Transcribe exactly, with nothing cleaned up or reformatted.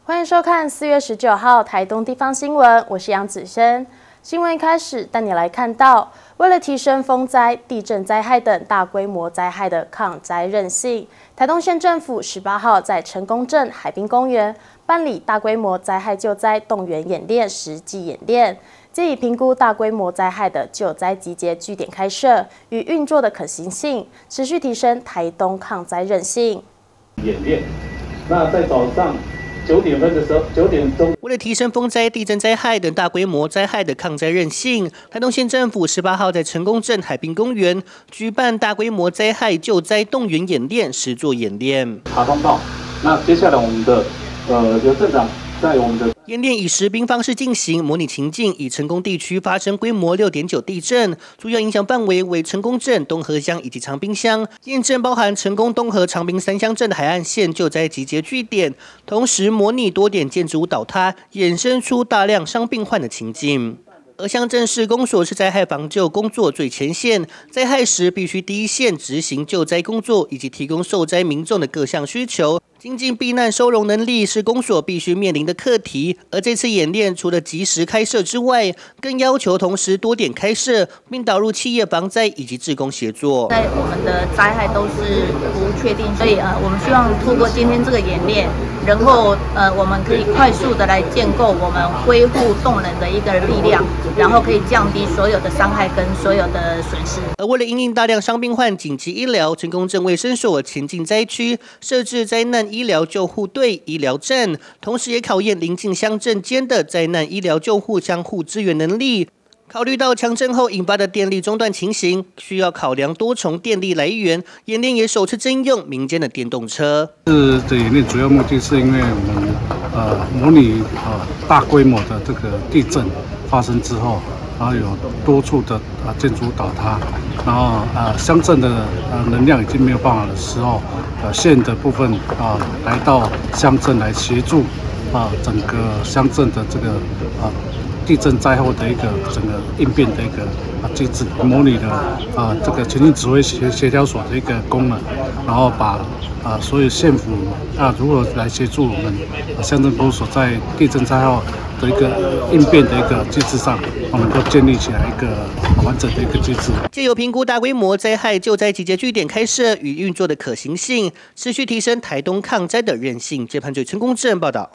欢迎收看四月十九号台东地方新闻，我是杨子轩。新闻一开始带你来看到，为了提升风灾、地震灾害等大规模灾害的抗灾韧性，台东县政府十八号在成功镇海滨公园办理大规模灾害救灾动员演练实际演练，借以评估大规模灾害的救灾集结据点开设与运作的可行性，持续提升台东抗灾韧性。 演练，那在早上九点分的时候，九点钟。 为了提升风灾、地震灾害等大规模灾害的抗灾韧性，台东县政府十八号在成功镇海滨公园举办大规模灾害救灾动员演练实作演练。 查通道，那接下来我们的呃刘镇长在我们的。 演练以实兵方式进行，模拟情境以成功地区发生规模 六点九 地震，主要影响范围为成功镇、东河乡以及长滨乡。验证包含成功、东河、长滨三乡镇的海岸线救灾集结据点，同时模拟多点建筑物倒塌，衍生出大量伤病患的情境。而乡镇市公所是灾害防救工作最前线，灾害时必须第一线执行救灾工作，以及提供受灾民众的各项需求。精进避难收容能力是公所必须面临的课题，而这次演练除了及时开设之外，更要求同时多点开设，并导入企业防灾以及志工协作。 在我们的灾害都是不确定，所以呃，我们希望透过今天这个演练，然后呃，我们可以快速的来建构我们恢复动能的一个力量，然后可以降低所有的伤害跟所有的损失。 而为了因应大量伤病患紧急医疗，成功镇卫生所前进灾区设置灾难医疗救护队、医疗站，同时也考验邻近乡镇间的灾难医疗救护相互支援能力。考虑到强震后引发的电力中断情形，需要考量多重电力来源，演练也首次征用民间的电动车。 这的演练主要目的是因为我们呃模拟呃大规模的这个地震发生之后，然后有多处的啊建筑倒塌，然后呃乡镇的呃能量已经没有办法的时候，呃县的部分啊来到乡镇来协助啊整个乡镇的这个啊。地震灾后的一个整个应变的一个啊机制，模拟了啊这个前进指挥协协调所的一个功能，然后把啊所有县府啊如何来协助我们啊乡镇公所在地震灾后的一个应变的一个机制上，我们都建立起来一个完整的一个机制。 藉由评估大规模灾害救灾集结据点开设与运作的可行性，持续提升台东抗灾的韧性。这盘嘴成功镇报道。